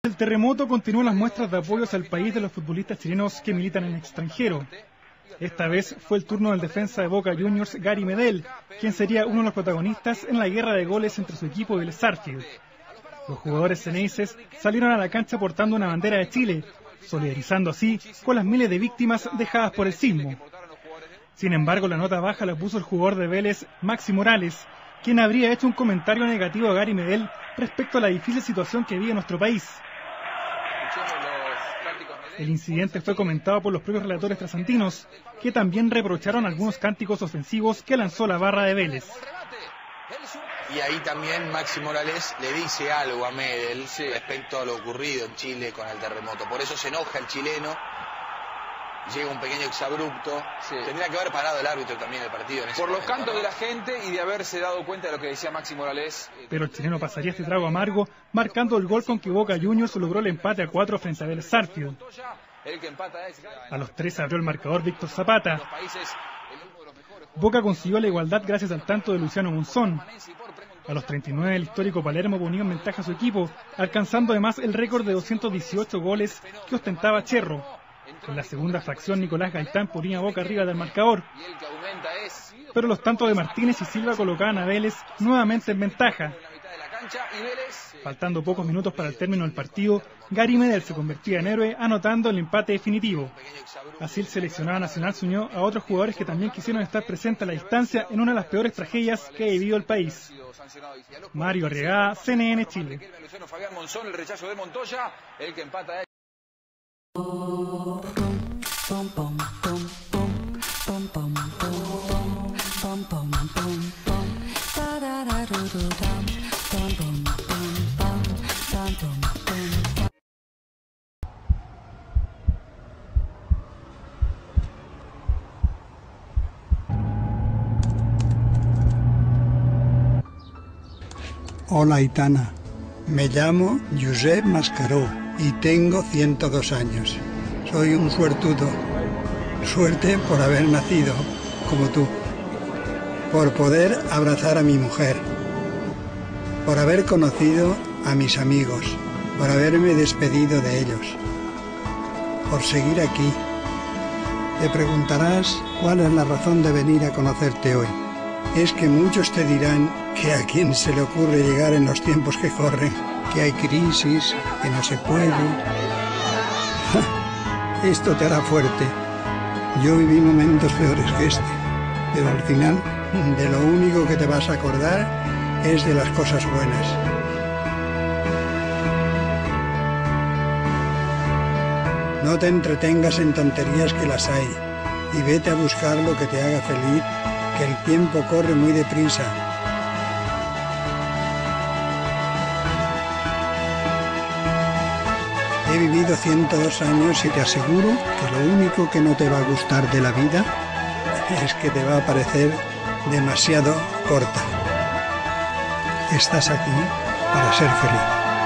El terremoto continúa las muestras de apoyos al país de los futbolistas chilenos que militan en el extranjero. Esta vez fue el turno del defensa de Boca Juniors, Gary Medel, quien sería uno de los protagonistas en la guerra de goles entre su equipo y el Sarfield. Los jugadores ceneices salieron a la cancha portando una bandera de Chile, solidarizando así con las miles de víctimas dejadas por el sismo. Sin embargo, la nota baja la puso el jugador de Vélez, Maxi Morales, quien habría hecho un comentario negativo a Gary Medel respecto a la difícil situación que vive nuestro país. El incidente fue comentado por los propios relatores trasantinos, que también reprocharon algunos cánticos ofensivos que lanzó la barra de Vélez. Y ahí también Maxi Morales le dice algo a Medel respecto a lo ocurrido en Chile con el terremoto. Por eso se enoja el chileno, llega un pequeño exabrupto. Tendría que haber parado el árbitro también el partido en ese por momento, los cantos ¿no? de la gente y de haberse dado cuenta de lo que decía Maxi Morales. Pero el chileno pasaría este trago amargo, marcando el gol con que Boca Juniors logró el empate a 4 frente a Vélez Sarfield. A los 3 abrió el marcador Víctor Zapata. Boca consiguió la igualdad gracias al tanto de Luciano Monzón. A los 39 el histórico Palermo ponía en ventaja a su equipo, alcanzando además el récord de 218 goles que ostentaba Cherro. En la segunda fracción Nicolás Gaitán ponía a Boca arriba del marcador. Pero los tantos de Martínez y Silva colocaban a Vélez nuevamente en ventaja. Faltando pocos minutos para el término del partido, Gary Medel se convertía en héroe anotando el empate definitivo. Así el seleccionado nacional se unió a otros jugadores que también quisieron estar presentes a la distancia en una de las peores tragedias que ha vivido el país. Mario Arriagada, CNN Chile. Fabián Monzón, el rechazo de Montoya, el que empata. Hola Aitana, me llamo Josep Mascaró y tengo 102 años. Soy un suertudo. Suerte por haber nacido como tú, por poder abrazar a mi mujer, por haber conocido a mis amigos, por haberme despedido de ellos, por seguir aquí. Te preguntarás cuál es la razón de venir a conocerte hoy. Es que muchos te dirán que a quién se le ocurre llegar en los tiempos que corren, que hay crisis, que no se puede. Esto te hará fuerte. Yo viví momentos peores que este, pero al final de lo único que te vas a acordar es de las cosas buenas. No te entretengas en tonterías que las hay y vete a buscar lo que te haga feliz, que el tiempo corre muy deprisa. He vivido 102 años y te aseguro que lo único que no te va a gustar de la vida es que te va a parecer demasiado corta. Estás aquí para ser feliz.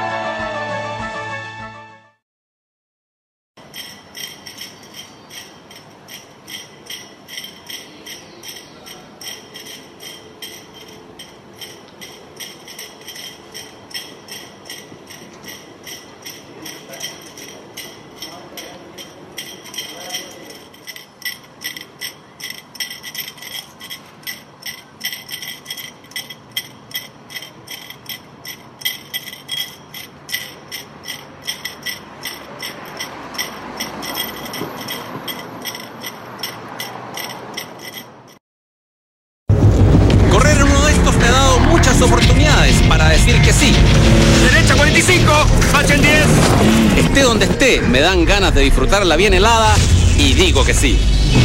Oportunidades para decir que sí. Derecha 45, hacha en 10. Esté donde esté, me dan ganas de disfrutarla bien helada y digo que sí.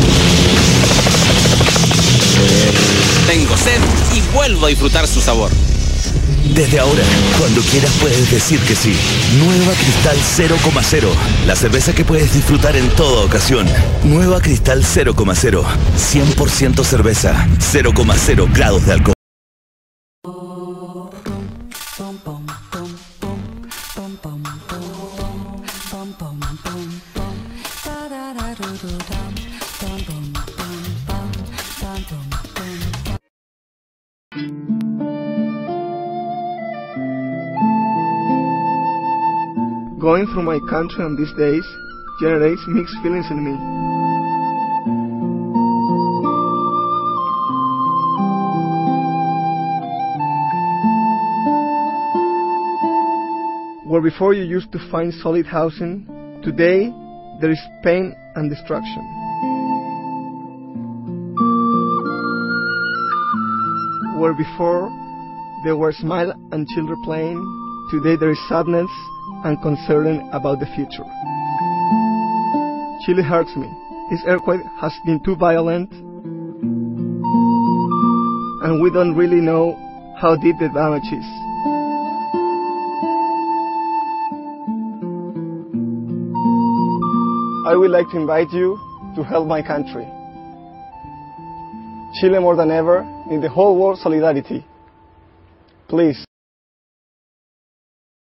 Tengo sed y vuelvo a disfrutar su sabor. Desde ahora, cuando quieras puedes decir que sí. Nueva Cristal 0,0. La cerveza que puedes disfrutar en toda ocasión. Nueva Cristal 0,0. 100% cerveza. 0,0 grados de alcohol. going through my country on these days generates mixed feelings in me. Where before you used to find solid housing, today there is pain and destruction. Where before there were smile and children playing, today there is sadness and concern about the future. Chile hurts me. This earthquake has been too violent, and we don't really know how deep the damage is. I would like to invite you to help my country. Chile more than ever needs the whole world solidarity. Please,